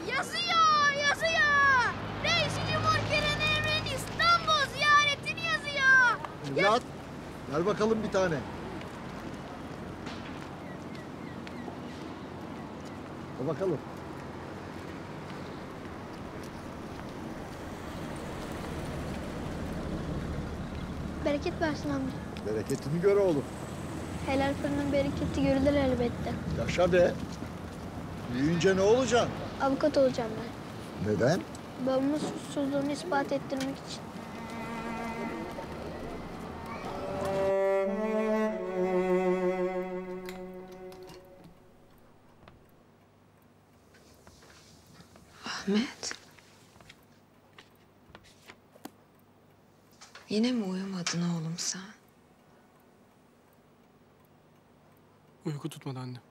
Yazıyor, yazıyor. Reis Cumhur Kenan Evren'in İstanbul ziyaretini yazıyor. Evlat, ver bakalım bir tane. Al bakalım. Bereket versin amca. Bereketini gör oğlum. Helal fırının bereketi görülür elbette. Yaşa be. Büyüyünce ne olacaksın? Avukat olacağım ben. Neden? Babamın suçsuzluğunu ispat ettirmek için. Ahmet. Yine mi uyumadın oğlum sen? Uyku tutmadı anne.